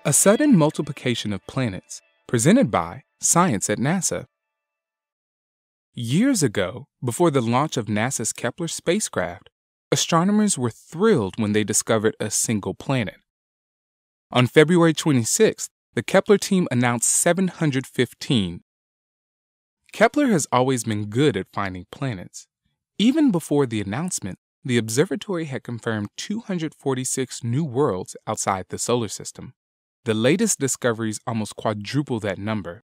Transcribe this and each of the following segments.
A sudden multiplication of planets, presented by Science at NASA. Years ago, before the launch of NASA's Kepler spacecraft, astronomers were thrilled when they discovered a single planet. On February 26th, the Kepler team announced 715. Kepler has always been good at finding planets. Even before the announcement, the observatory had confirmed 246 new worlds outside the solar system. The latest discoveries almost quadruple that number.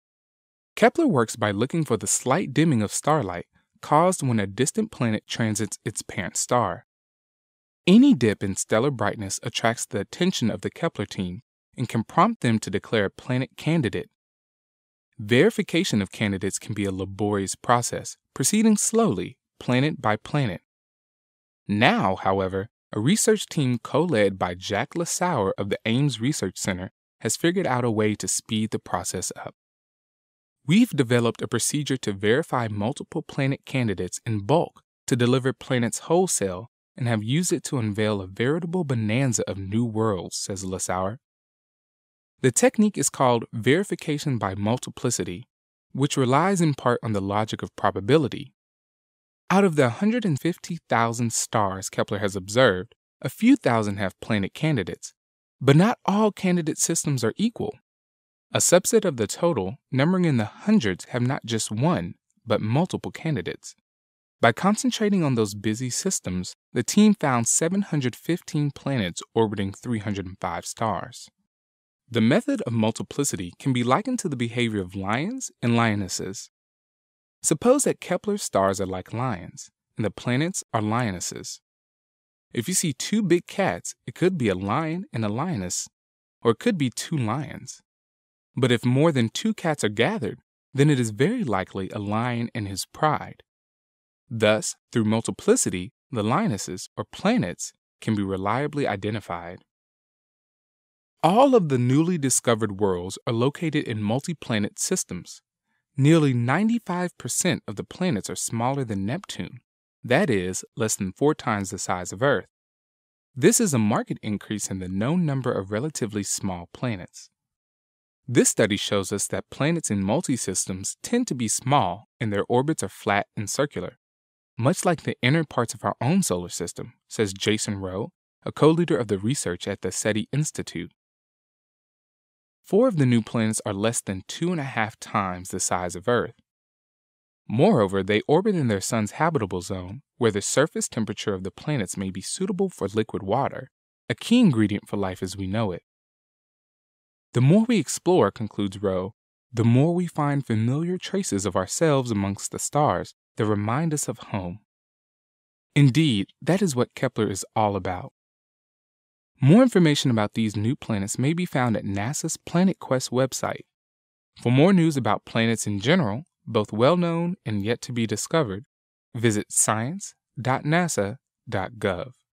Kepler works by looking for the slight dimming of starlight caused when a distant planet transits its parent star. Any dip in stellar brightness attracts the attention of the Kepler team and can prompt them to declare a planet candidate. Verification of candidates can be a laborious process, proceeding slowly, planet by planet. Now, however, a research team co-led by Jack Lasauer of the Ames Research Center has figured out a way to speed the process up. We've developed a procedure to verify multiple planet candidates in bulk to deliver planets wholesale and have used it to unveil a veritable bonanza of new worlds, says Lasauer. The technique is called verification by multiplicity, which relies in part on the logic of probability. Out of the 150,000 stars Kepler has observed, a few thousand have planet candidates, but not all candidate systems are equal. A subset of the total, numbering in the hundreds, have not just one, but multiple candidates. By concentrating on those busy systems, the team found 715 planets orbiting 305 stars. The method of multiplicity can be likened to the behavior of lions and lionesses. Suppose that Kepler's stars are like lions, and the planets are lionesses. If you see two big cats, it could be a lion and a lioness, or it could be two lions. But if more than two cats are gathered, then it is very likely a lion and his pride. Thus, through multiplicity, the lionesses, or planets, can be reliably identified. All of the newly discovered worlds are located in multi-planet systems. Nearly 95% of the planets are smaller than Neptune, that is, less than 4 times the size of Earth. This is a marked increase in the known number of relatively small planets. This study shows us that planets in multi-systems tend to be small and their orbits are flat and circular, much like the inner parts of our own solar system, says Jason Rowe, a co-leader of the research at the SETI Institute. 4 of the new planets are less than 2.5 times the size of Earth. Moreover, they orbit in their sun's habitable zone, where the surface temperature of the planets may be suitable for liquid water, a key ingredient for life as we know it. The more we explore, concludes Rowe, the more we find familiar traces of ourselves amongst the stars that remind us of home. Indeed, that is what Kepler is all about. More information about these new planets may be found at NASA's Planet Quest website. For more news about planets in general, both well-known and yet to be discovered, visit science.nasa.gov.